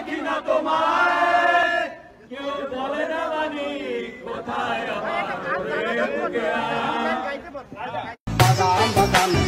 দেখি না তোমায়, কেউ বলে না মানি কোথায় আমার।